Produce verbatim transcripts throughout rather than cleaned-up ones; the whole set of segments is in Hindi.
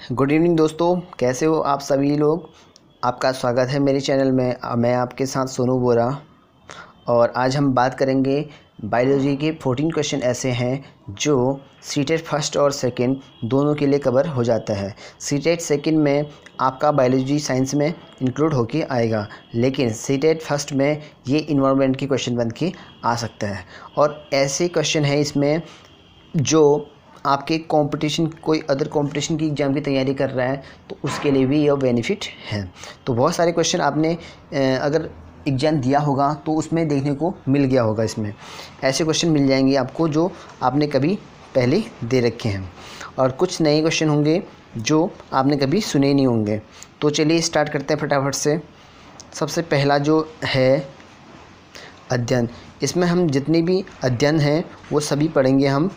गुड इवनिंग दोस्तों, कैसे हो आप सभी लोग। आपका स्वागत है मेरे चैनल में। मैं आपके साथ सोनू बोरा और आज हम बात करेंगे बायोलॉजी के चौदह क्वेश्चन ऐसे हैं जो सीटेट फर्स्ट और सेकंड दोनों के लिए कवर हो जाता है। सीटेट सेकंड में आपका बायोलॉजी साइंस में इंक्लूड होके आएगा, लेकिन सीटेट फर्स्ट में ये इन्वायरमेंट की क्वेश्चन बन के आ सकता है। और ऐसे क्वेश्चन है इसमें जो आपके कंपटीशन कोई अदर कंपटीशन की एग्ज़ाम की तैयारी कर रहा है तो उसके लिए भी यह बेनिफिट है। तो बहुत सारे क्वेश्चन आपने अगर एग्ज़ाम दिया होगा तो उसमें देखने को मिल गया होगा। इसमें ऐसे क्वेश्चन मिल जाएंगे आपको जो आपने कभी पहले दे रखे हैं, और कुछ नए क्वेश्चन होंगे जो आपने कभी सुने नहीं होंगे। तो चलिए स्टार्ट करते हैं फटाफट से। सबसे पहला जो है अध्ययन, इसमें हम जितने भी अध्ययन हैं वो सभी पढ़ेंगे हम।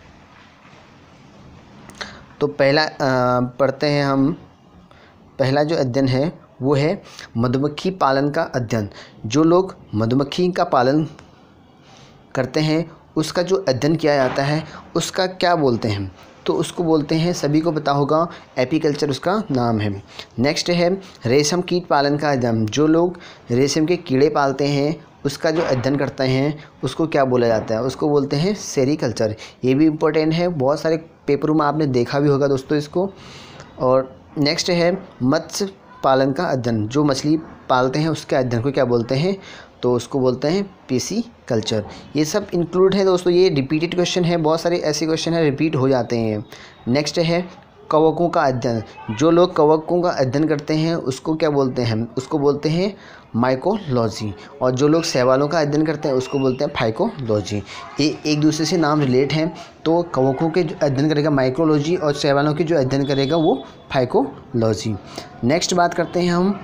तो पहला पढ़ते हैं हम। पहला जो अध्ययन है वो है मधुमक्खी पालन का अध्ययन। जो लोग मधुमक्खी का पालन करते हैं उसका जो अध्ययन किया जाता है उसका क्या बोलते हैं, तो उसको बोलते हैं, सभी को पता होगा, एपीकल्चर उसका नाम है। नेक्स्ट है रेशम कीट पालन का अध्ययन। जो लोग रेशम के कीड़े पालते हैं उसका जो अध्ययन करते हैं उसको क्या बोला जाता है, उसको बोलते हैं सेरीकल्चर। ये भी इम्पोर्टेंट है, बहुत सारे पेपरों में आपने देखा भी होगा दोस्तों इसको। और नेक्स्ट है मत्स्य पालन का अध्ययन। जो मछली पालते हैं उसके अध्ययन को क्या बोलते हैं, तो उसको बोलते हैं पीसी कल्चर। ये सब इंक्लूड है दोस्तों, ये रिपीटेड क्वेश्चन है, बहुत सारे ऐसे क्वेश्चन हैं रिपीट हो जाते हैं। नेक्स्ट है कवकों का अध्ययन। जो लोग कवकों का अध्ययन करते हैं उसको क्या बोलते हैं, उसको बोलते हैं माइकोलॉजी। और जो लोग शैवालों का अध्ययन करते हैं उसको बोलते हैं फाइकोलॉजी। ये एक दूसरे से नाम रिलेट हैं। तो कवकों के जो अध्ययन करेगा माइकोलॉजी और शैवालों के जो अध्ययन करेगा वो फाइकोलॉजी। नेक्स्ट बात करते हैं हम।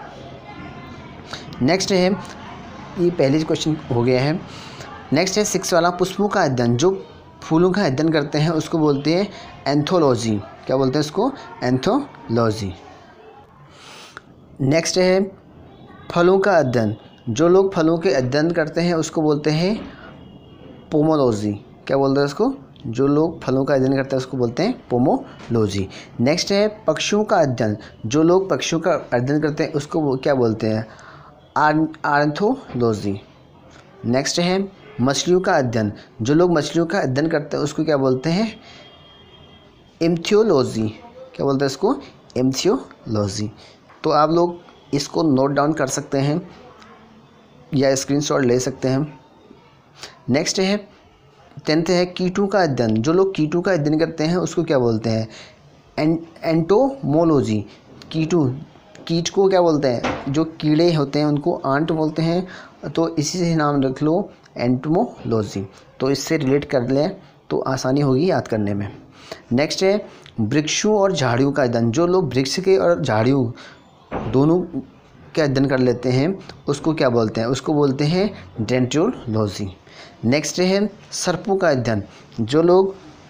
नेक्स्ट है, ये पहले क्वेश्चन हो गया है। नेक्स्ट है सिक्स वाला पुष्पों का अध्ययन। जो फूलों का अध्ययन करते हैं उसको बोलते हैं एंथोलॉजी। क्या बोलते हैं उसको, एंथोलॉजी। नेक्स्ट है फलों का अध्ययन। जो लोग फलों के अध्ययन करते हैं उसको बोलते हैं पोमोलॉजी। क्या बोलते हैं उसको, जो लोग फलों का अध्ययन करते हैं उसको बोलते हैं पोमोलॉजी। नेक्स्ट है पक्षियों का अध्ययन। जो लोग पक्षियों का अध्ययन करते हैं उसको क्या बोलते हैं, आर्थोलॉजी। नेक्स्ट है मछलियों का अध्ययन। जो लोग मछलियों का अध्ययन करते हैं उसको क्या बोलते हैं, इम्थियोलॉजी। क्या बोलते हैं इसको, इम्थियोलॉजी। तो आप लोग इसको नोट डाउन कर सकते हैं या स्क्रीनशॉट ले सकते हैं। नेक्स्ट है टेंथ है कीटों का अध्ययन। जो लोग कीटों का अध्ययन करते हैं उसको क्या बोलते हैं, एं, एंटोमोलॉजी। कीटों कीट को क्या बोलते हैं, जो कीड़े होते हैं उनको आंट बोलते हैं, तो इसी से नाम रख लो एंटोमोलॉजी। तो इससे रिलेट कर लें तो आसानी होगी याद करने में। नेक्स्ट है वृक्षों और झाड़ियों का अध्ययन। जो लोग वृक्ष के और झाड़ियों दोनों के अध्ययन कर लेते हैं उसको क्या बोलते हैं, उसको बोलते हैं डेंटोलॉजी। नेक्स्ट है सर्पों का अध्ययन। जो लोग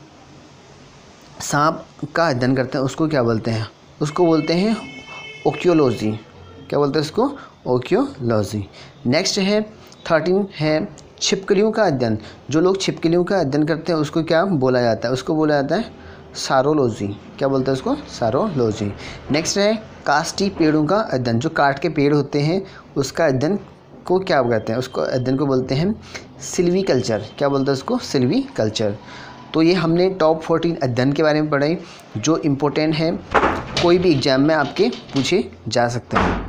सांप का अध्ययन करते हैं उसको क्या बोलते हैं, उसको बोलते हैं ओक्योलॉजी। क्या बोलते हैं उसको, ओक्योलॉजी। नेक्स्ट है थर्टीन है छिपकलियों का अध्ययन। जो लोग छिपकलियों का अध्ययन करते हैं उसको क्या बोला जाता है, उसको बोला जाता है सारोलॉजी। क्या बोलते हैं उसको, सारोलॉजी। नेक्स्ट है काष्ठी पेड़ों का अध्ययन। जो काठ के पेड़ होते हैं उसका अध्ययन को क्या कहते हैं, उसको अध्ययन को बोलते हैं सिल्वीकल्चर। क्या बोलते हैं उसको, सिल्वीकल्चर। तो ये हमने टॉप फोर्टीन अध्ययन के बारे में पढ़ाई जो इम्पोर्टेंट है, कोई भी एग्जाम में आपके पूछे जा सकते हैं।